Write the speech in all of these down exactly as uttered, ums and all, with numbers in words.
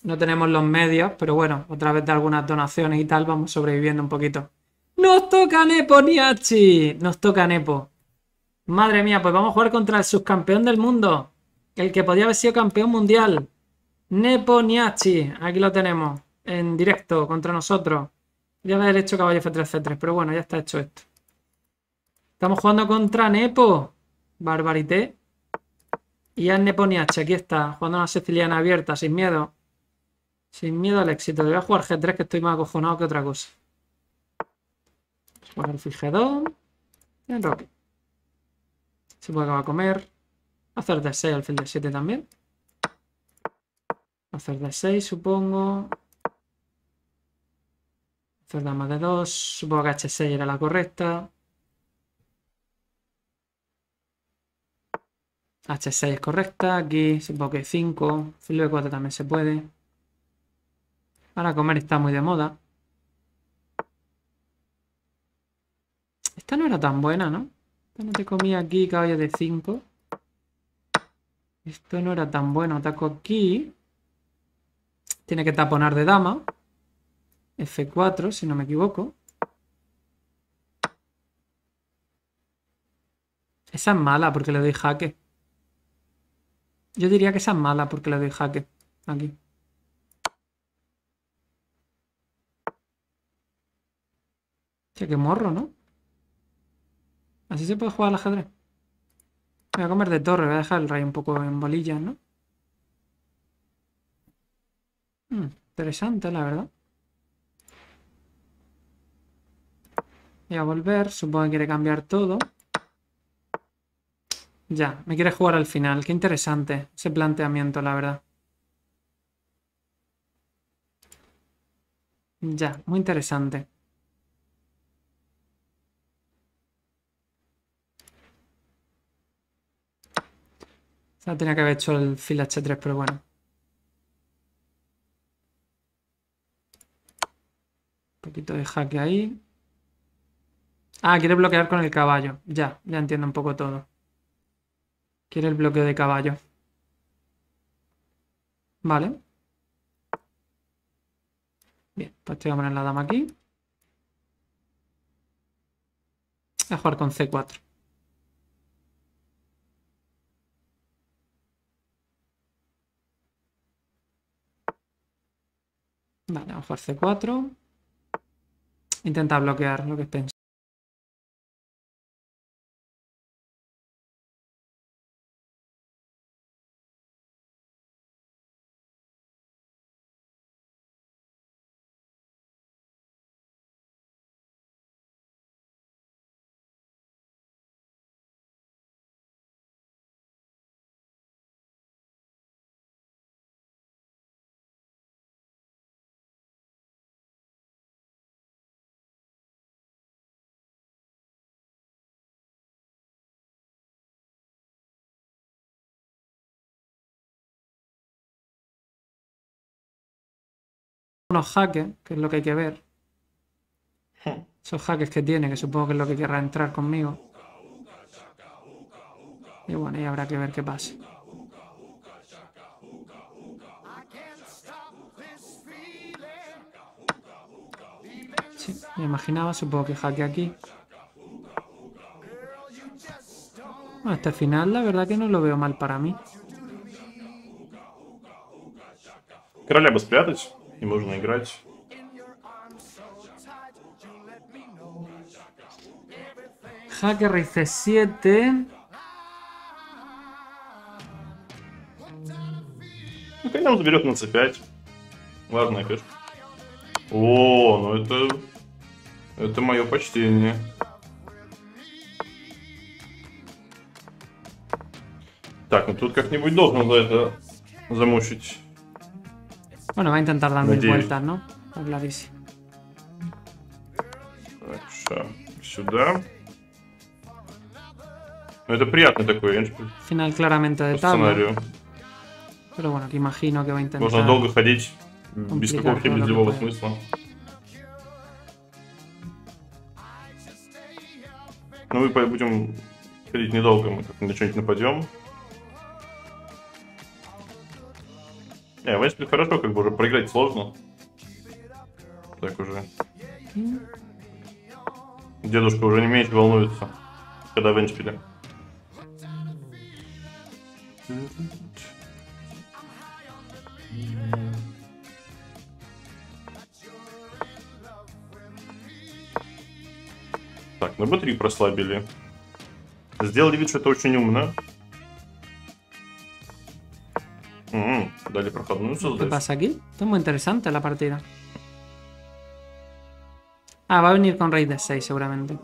No tenemos los medios, pero bueno, a través de algunas donaciones y tal vamos sobreviviendo un poquito. ¡Nos toca Nepo Niachi! Nos toca Nepo. Madre mía, pues vamos a jugar contra el subcampeón del mundo. El que podía haber sido campeón mundial. Nepo Niachi. Aquí lo tenemos. En directo contra nosotros. Ya haber hecho caballo F tres C tres, pero bueno, ya está hecho esto. Estamos jugando contra Nepo. Barbarité. Y es Nepo Niachi. Aquí está. Jugando una siciliana abierta, sin miedo. Sin miedo al éxito. Le voy a jugar G tres, que estoy más acojonado que otra cosa. Jugar el G dos. En roque. Se puede acabar a comer. Hacer D seis, alfil D siete también. Hacer D seis, supongo. Hacer dama D dos. Supongo que H seis era la correcta. H seis es correcta. Aquí supongo que cinco. Filo de cuatro también se puede. Ahora comer está muy de moda. Esta no era tan buena, ¿no? Esta no te comía aquí caballo de cinco. Esto no era tan bueno. Ataco aquí. Tiene que taponar de dama. F cuatro, si no me equivoco. Esa es mala porque le doy jaque. Yo diría que esa es mala porque le doy jaque. Aquí. Che, qué morro, ¿no? Así se puede jugar al ajedrez. Voy a comer de torre. Voy a dejar el rey un poco en bolillas, ¿no? Hmm, interesante, la verdad. Voy a volver. Supongo que quiere cambiar todo. Ya, me quiere jugar al final. Qué interesante ese planteamiento, la verdad. Ya, muy interesante. O sea, tenía que haber hecho el fil H tres, pero bueno. Un poquito de jaque ahí. Ah, quiere bloquear con el caballo. Ya, ya entiendo un poco todo. Quiere el bloqueo de caballo. Vale. Bien, pues te voy a poner la dama aquí. Voy a jugar con C cuatro. Vale, vamos a jugar C cuatro. Intenta bloquear lo que pensé. Unos jaques, que es lo que hay que ver. Esos jaques que tiene, que supongo que es lo que querrá entrar conmigo. Y bueno, y habrá que ver qué pasa. Sí, me imaginaba, supongo que jaque aquí. Bueno, este final la verdad que no lo veo mal para mí. Короля бы спрятать, и можно играть. Jaque rey C siete. Ну, конем заберет на С пять. Важная пешка. О, ну это... Это мое почтение. Так, ну тут как-нибудь должен за это замучить. Bueno, va a intentar dar mil Надеюсь. vueltas, ¿no? Está clarísimo. Так, ша, сюда. Ну это приятный такой эндшпиль Final claramente de по tabla. сценарию. Pero bueno, que imagino que va a intentar. Можно долго ходить без complicar какого-то todo lo que хибледливого pueda. смысла. Ну мы будем ходить недолго, мы как на что-нибудь нападем. Не, в Венспиле хорошо, как бы уже проиграть сложно. Так уже. Дедушка уже не меньше волнуется, когда в Венспиле. Так, на бэ три прослабили. Сделали вид, что это очень умно. М-м, дали проходную ¿Qué создать. pasa aquí? Esto es muy interesante la partida. Ah, va a venir con rey de seis seguramente.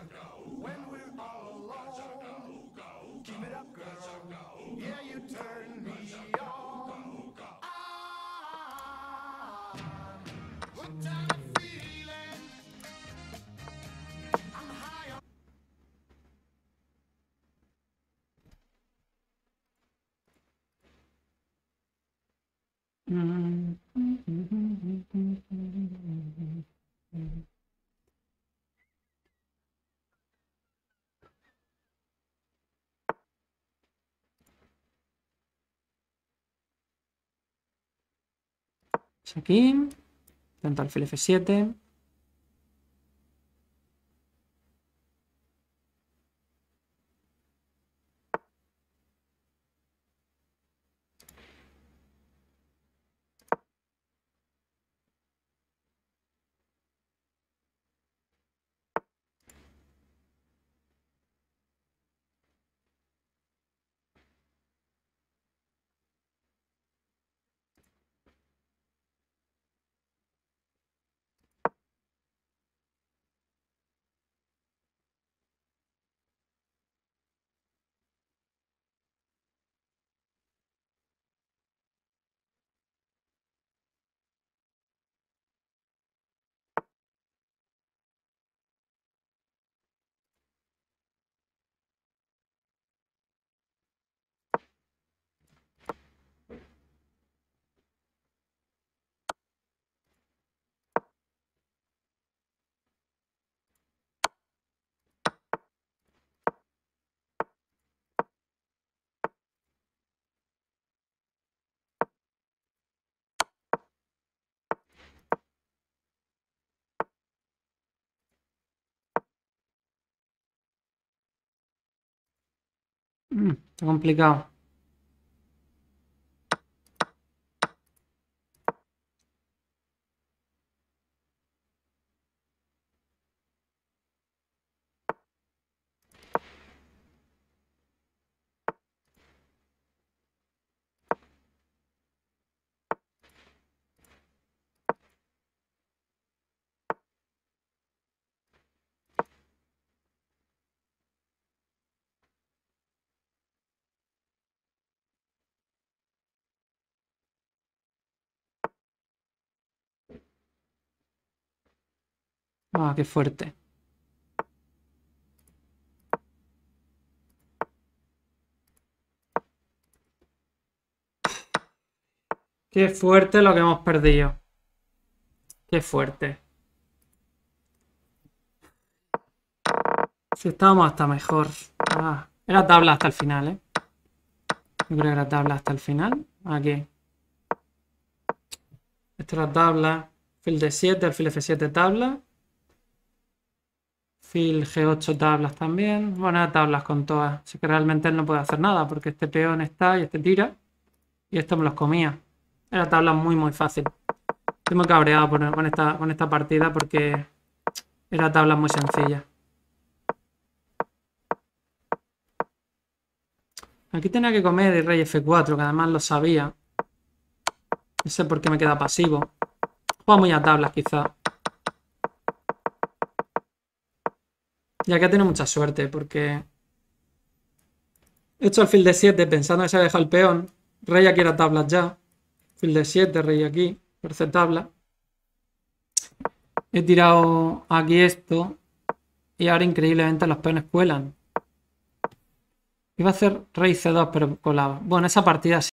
Aquí. Intento alfil efe siete. Mm, está complicado. Ah, qué fuerte. Qué fuerte lo que hemos perdido. Qué fuerte. Si estábamos hasta mejor. Ah, era tabla hasta el final, ¿eh? Yo creo que era tabla hasta el final. Aquí. Esta era tabla. Fil de siete, alfil efe siete tabla. Fil ge ocho tablas también. Bueno, era tablas con todas. Así que realmente él no puede hacer nada porque este peón está y este tira. Y esto me los comía. Era tabla muy, muy fácil. Estoy muy cabreado por- con esta, con esta partida porque era tabla muy sencilla. Aquí tenía que comer el rey efe cuatro, que además lo sabía. No sé por qué me queda pasivo. Juega muy a tablas, quizá. Ya que tiene mucha suerte, porque he hecho alfil de siete pensando que se ha dejado el peón. Rey aquí era tablas ya. Alfil de siete, rey aquí. Parece tabla. He tirado aquí esto. Y ahora increíblemente los peones cuelan. Iba a hacer rey ce dos, pero colaba. Bueno, esa partida sí.